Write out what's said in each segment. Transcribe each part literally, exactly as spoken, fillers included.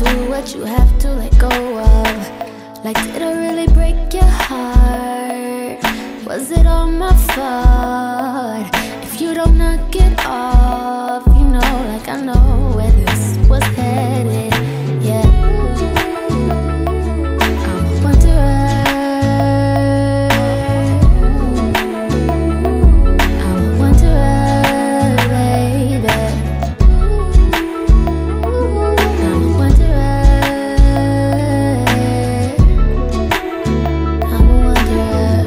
to what you have to let go of. Like, did I really break your heart? Was it all my fault? If you don't knock it off, you know, like I know where this was headed. Yeah, I'm a wanderer. I'm a wanderer, baby. I'm a wanderer. I'm a wanderer.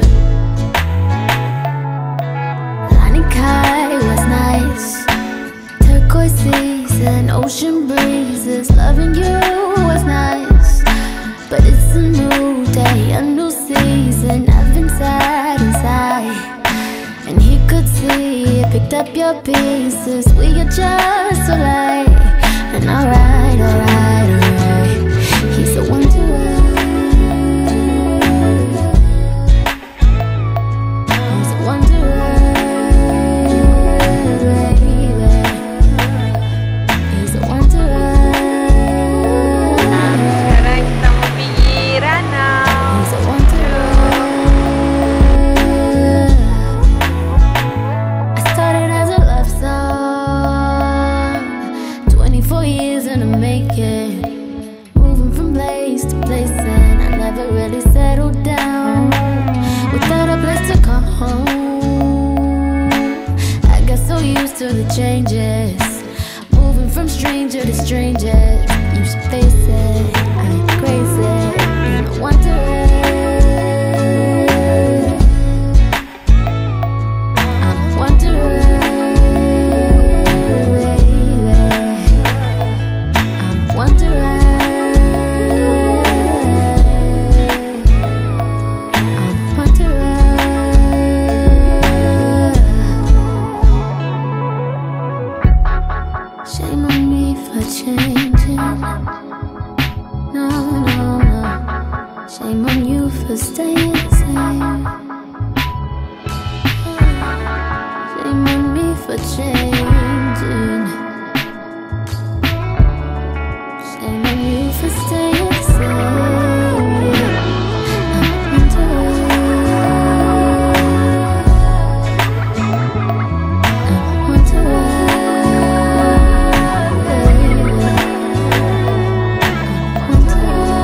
Lanikai was nice. Turquoise seas and ocean breezes. Loving you was nice. But it's a new day, a new season. I've been sad inside, and he could see it, picked up your pieces. We are just alike. And alright, alright, alright. He's a wanderer. He's a wanderer, baby. He's a wanderer. Sekarang kita mau pergi Ranau. He's a wanderer. I started as a love song, twenty-four years in the making, moving from place to place, and I never really settled down without a place to call home. I got so used to the changes, moving from stranger to stranger. You should face it, I'm crazy, I'm a wanderer. I'm a wanderer, baby. I'm a wanderer. I'm a wanderer. Shame on me for changing. No, no, no. Shame on you for staying the same. Shame on me for changing. Shame on you for staying the same. I'm a wanderer. I'm a wanderer, baby. I'm a wanderer.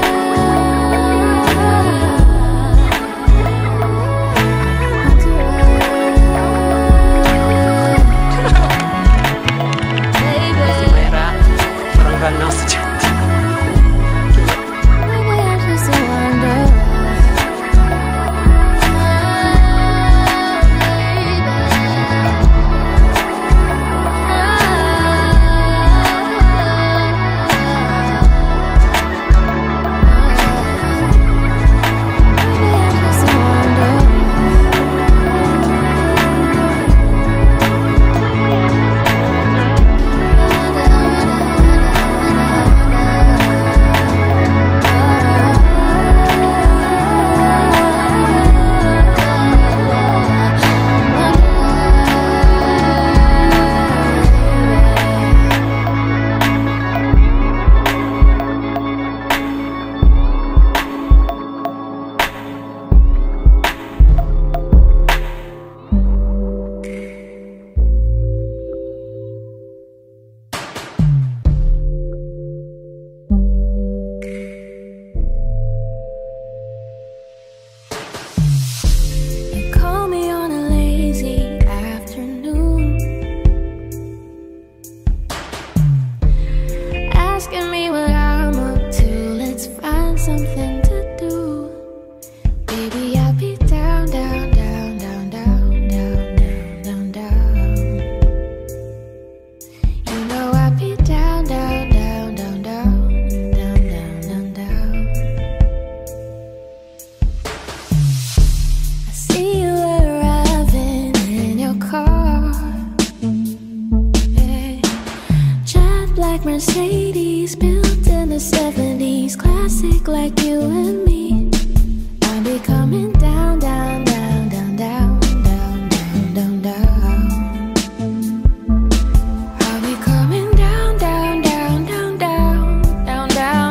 Merah, orang Ranau sejati. Maybe I'm just a wanderer. Maybe I'm just a wanderer. You call me on a lazy afternoon, asking me what I'm up to. Let's find something to do. Baby, I'll be down, down, down, down, down, down, down, down, down. You know I'll be down, down, down, down, down, down, down, down, down. I see you arriving in your car, yeah. Jet black Mercedes, built in the seventies, classic like you and me. I'll be coming down, down, down, down, down, down, down, down, down. I'll be coming down, down, down, down, down, down, down.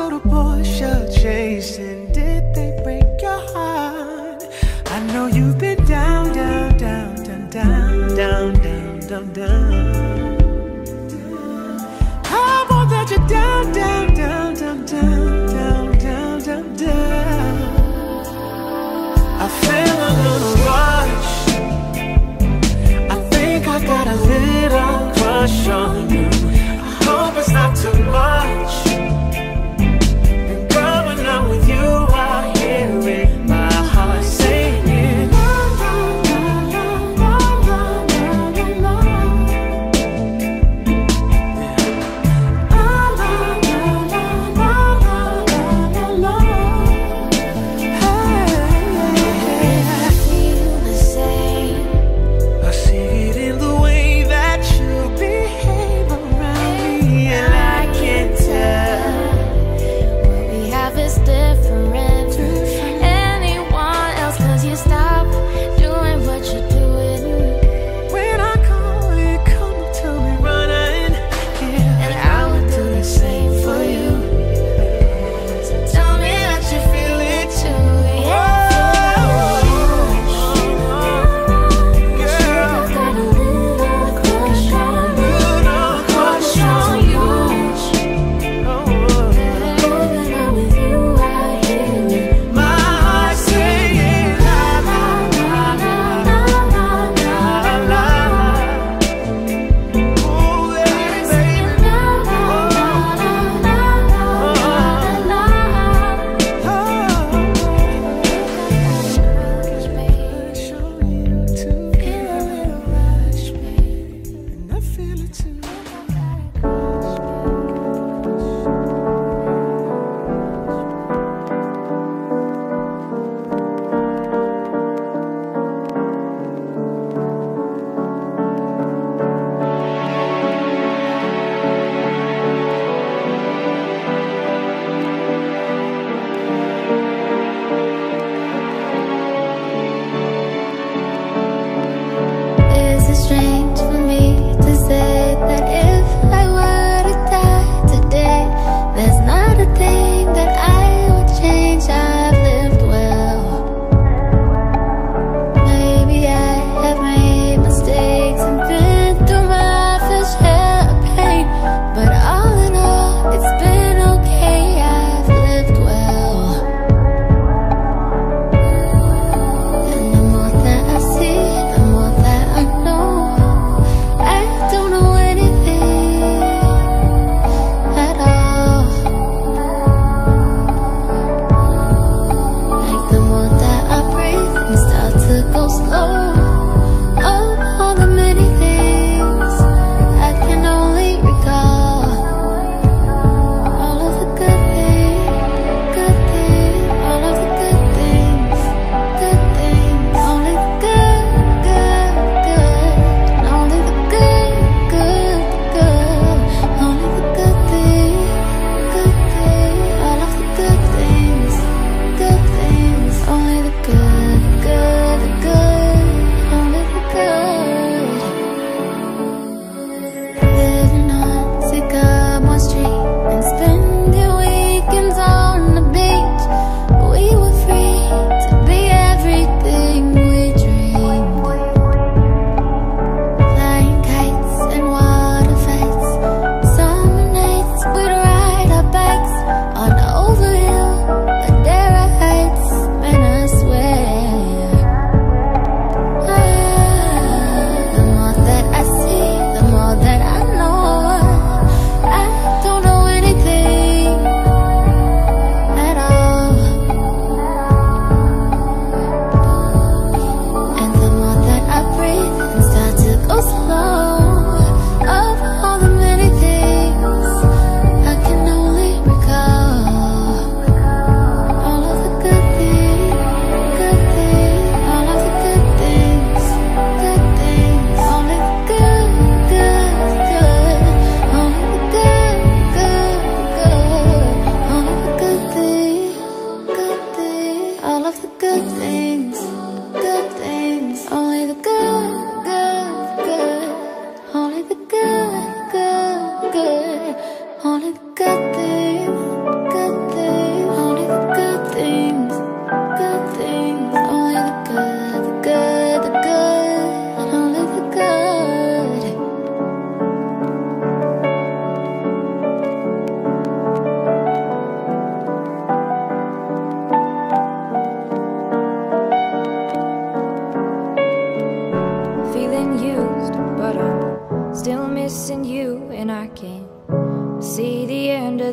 little boys you're chasing, did they break your heart? I know you've been down, down, down, down, down, down, down, down, down. I won't let you down, down, down, down, down, down, down, down, down. I feel a little rush. I think I got a little crush on you. I hope it's not too much. And girl, when I'm with you, I hear it, my heart singing. La, la, la, la, la, la, la, la.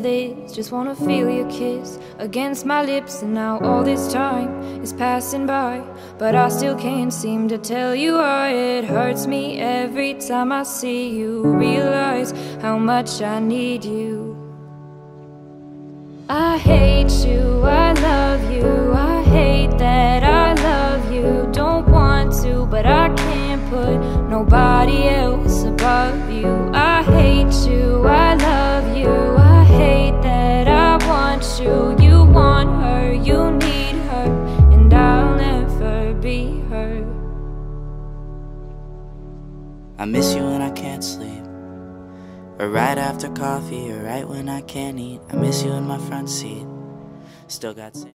this. Just wanna feel your kiss against my lips. And now all this time is passing by, but I still can't seem to tell you why. It hurts me every time I see you, realize how much I need you. I hate you, I love you, I hate that I love you. Don't want to, but I can't put nobody else above you. I hate you, I love you, I hate that I want you. You want her, you need her, and I'll never be her. I miss you when I can't sleep, or right after coffee, or right when I can't eat. I miss you in my front seat. Still got